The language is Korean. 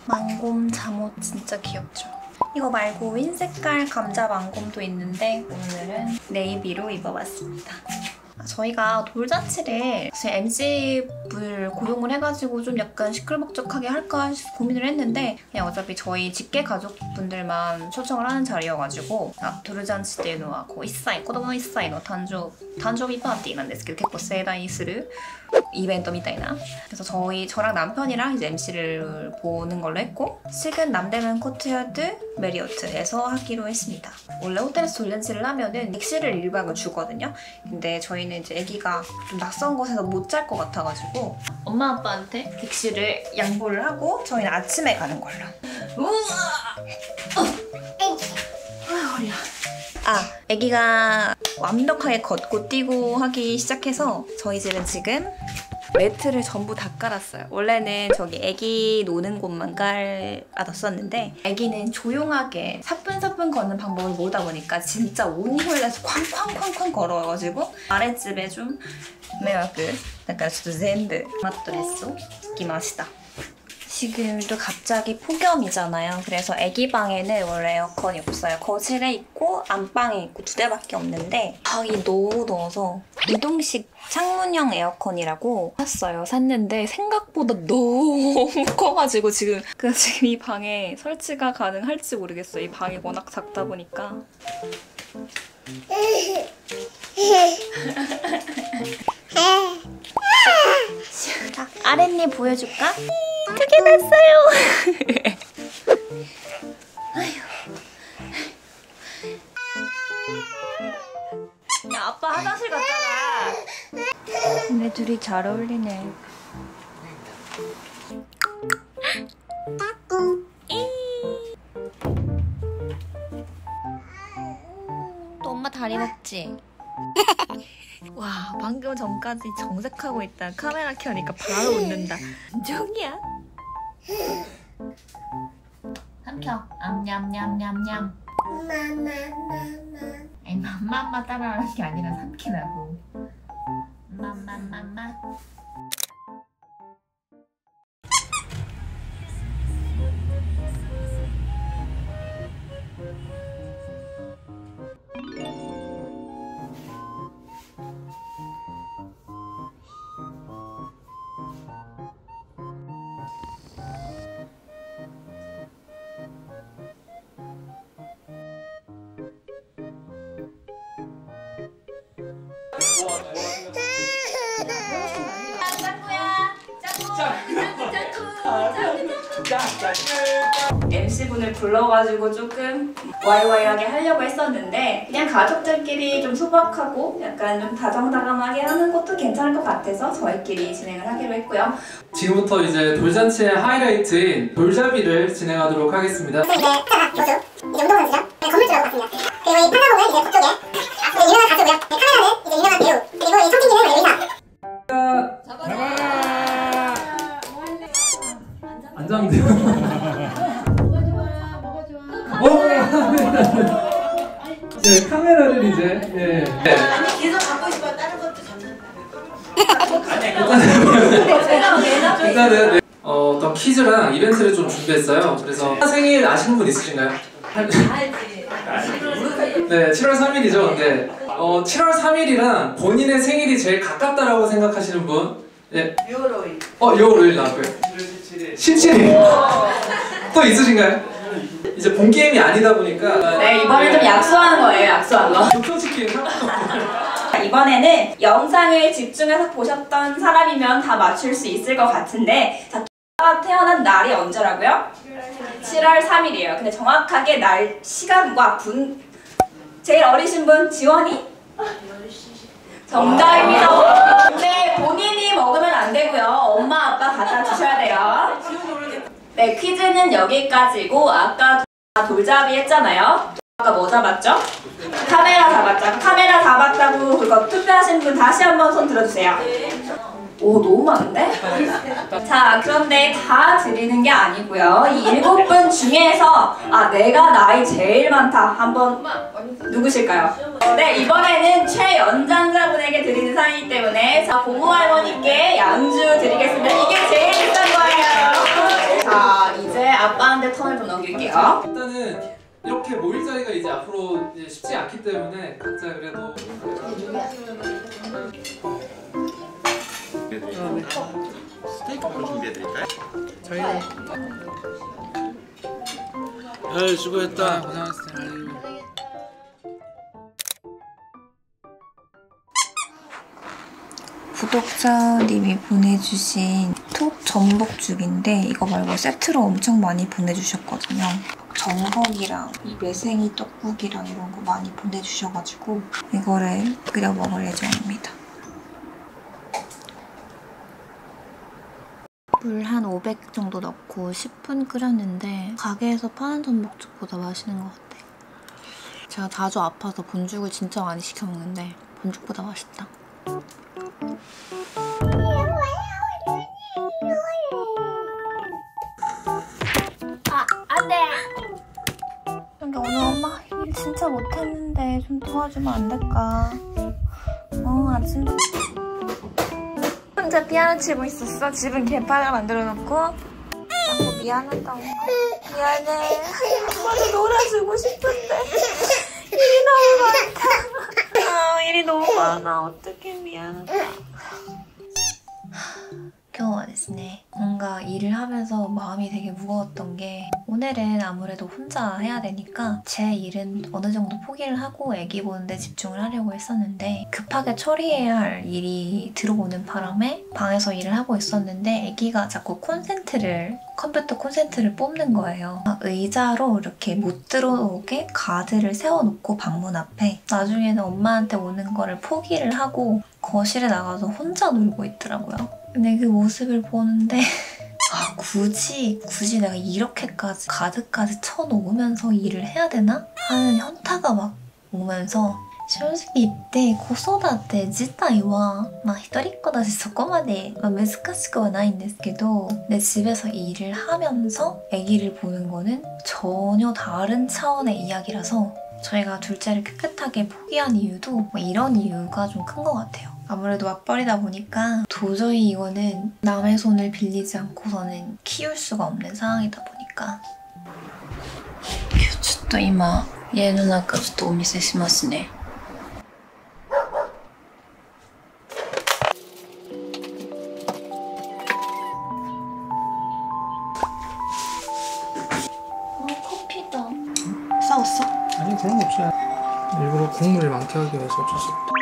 망곰 잠옷 진짜 귀엽죠? 이거 말고 흰색깔 감자 망곰도 있는데 오늘은 네이비로 입어봤습니다. 저희가 돌잔치를 MC를 고용을 해가지고 좀 약간 시끌벅적하게 할까 고민을 했는데 그냥 어차피 저희 직계 가족분들만 초청을 하는 자리여가지고 돌잔치っていうのは1歳子供の1歳の誕生日パーティーなんですけど結構盛大にする이벤트みたいな. 그래서 저랑 남편이랑 이제 MC를 보는 걸로 했고 식은 남대문 코트야드 메리어트에서 하기로 했습니다. 원래 호텔에서 돌잔치를 하면은 객실을 1박을 주거든요. 근데 저희는 이제 아기가 좀 낯선 곳에서 못 잘 것 같아가지고 엄마 아빠한테 객실을 양보를 하고 저희는 아침에 가는 걸로. 우와! 허리야. 아기가 완벽하게 걷고 뛰고 하기 시작해서 저희 집은 지금 매트를 전부 다 깔았어요. 원래는 저기 아기 노는 곳만 깔아뒀었는데 아기는 조용하게 사뿐사뿐 걷는 방법을 모르다 보니까 진짜 온 힘을 다해서 쾅쾅쾅쾅 걸어가지고 아랫집에 좀迷惑だからちょっと全部マットレスを敷きました. 지금도 갑자기 폭염이잖아요. 그래서 아기 방에는 원래 에어컨이 없어요. 거실에 있고 안방에 있고 2대밖에 없는데 방이 너무 더워서 이동식 창문형 에어컨이라고 샀는데 생각보다 너무 커가지고 지금 이 방에 설치가 가능할지 모르겠어요. 이 방이 워낙 작다 보니까. 자, 아랫니 보여줄까? 크게 났어요. 야, 아빠 화장실 갔잖아. 근데 둘이 잘 어울리네. 또 엄마 다리 먹지? 와, 방금 전까지 정색하고 있다 카메라 켜니까 바로 웃는다. 종이야. 삼켜. 암냠냠냠냠. 아니, 맘마 따라하는 게 아니라 삼키라고. 맘맘맘마. MC분을 불러가지고 조금 와이와이하게 하려고 했었는데 그냥 가족들끼리 좀 소박하고 약간 좀 다정다감하게 하는 것도 괜찮을 것 같아서 저희끼리 진행을 하기로 했고요. 지금부터 이제 돌잔치의 하이라이트인 돌잡이를 진행하도록 하겠습니다. 이제 보수, 이제 운동선수죠. 건물주라고 봤습니다. 그리고 이 판사복은 이제 북쪽에 유명한 가수고요. 카메라는 이제 유명한 배우, 그리고 이 청진기는 의사. 안 자면 돼요. 네, 카메라를 이제 아니 계속 갖고 싶어 다른 것도 잡는. 일단은 어떤 퀴즈랑 이벤트를 좀 준비했어요. 그래서 생일 아시는 분 있으신가요? 네, 7월 3일이죠. 근데 7월 3일이랑 본인의 생일이 제일 가깝다라고 생각하시는 분? 네. 6월 5일. 6월 5일 나왔고요. 17일. 또 있으신가요? 이제 본 게임이 아니다 보니까 네, 이번엔 좀 약소하는 거예요. 약소한 거. 교통치킨 이번에는 영상을 집중해서 보셨던 사람이면 다 맞출 수 있을 것 같은데 자, 태어난 날이 언제라고요? 7월 3일이에요. 근데 정확하게 날, 시간과 분 제일 어리신 분 지원이? 정답입니다. 근데 본인이 먹으면 안 되고요. 엄마 아빠 갖다 주셔야 돼요. 네, 퀴즈는 여기까지고 아까 돌잡이 했잖아요. 아까 뭐 잡았죠? 카메라 잡았죠? 카메라 잡았다고 그거 투표하신 분 다시 한번 손 들어주세요. 오, 너무 많은데? 자, 그런데 다 드리는 게 아니고요. 이 7분 중에서 내가 나이 제일 많다. 한번 누구실까요? 네, 이번에는 최연장자분에게 드리는 상이기 때문에 자, 고모 할머니께 양주 드리겠습니다. 이게 제일 비싼 거예요. 자, 이제 시간을 좀 넘길게요. 일단은 이렇게 모일 자리가 이제 앞으로 이제 쉽지 않기 때문에 각자 그래도 스테이크 바로 준비해드릴까요? 아유 수고했다. 고생하셨어요. 구독자님이 보내주신 톡 전복죽인데 이거 말고 세트로 엄청 많이 보내주셨거든요. 전복이랑 이 매생이 떡국이랑 이런 거 많이 보내주셔가지고 이거를 끓여 먹을 예정입니다. 물 한 500 정도 넣고 10분 끓였는데 가게에서 파는 전복죽보다 맛있는 것 같아요. 제가 자주 아파서 본죽을 진짜 많이 시켜 먹는데 본죽보다 맛있다. 안돼. 근데 오늘 엄마 일 진짜 못했는데 좀 도와주면 안 될까? 아침 혼자 피아노 치고 있었어. 집은 개판을 만들어 놓고 자꾸 미안하다고. 미안해. 엄마도 놀아주고 싶은데 일이 너무 많다. 일이 너무 많아. 어떡해. 미안하다. 今日はですね 뭔가 일을 하면서 마음이 되게 무거웠던 게 오늘은 아무래도 혼자 해야 되니까 제 일은 어느 정도 포기를 하고 애기 보는데 집중을 하려고 했었는데 급하게 처리해야 할 일이 들어오는 바람에 방에서 일을 하고 있었는데 애기가 자꾸 컴퓨터 콘센트를 뽑는 거예요. 의자로 이렇게 못 들어오게 가드를 세워놓고 방문 앞에 나중에는 엄마한테 오는 거를 포기를 하고 거실에 나가서 혼자 놀고 있더라고요. 근데 그 모습을 보는데 굳이 내가 이렇게까지 가드까지 쳐놓으면서 일을 해야 되나? 하는 현타가 막 오면서 正直言って子育て自体は一人っ子だしそこまで難しくはないんですけど내 집에서 일을 하면서 아기를 보는 거는 전혀 다른 차원의 이야기라서 저희가 둘째를 깨끗하게 포기한 이유도 이런 이유가 좀 큰 것 같아요. 아무래도 맞벌이다 보니까 도저히 이거는 남의 손을 빌리지 않고서는 키울 수가 없는 상황이다 보니까 ちょっと今家の中ちょっとお見せしますね。커피다. 싸웠어? 아니 그런 거 없어요. 일부러 국물을 많게 하기 위해서 어쩔 수 없다.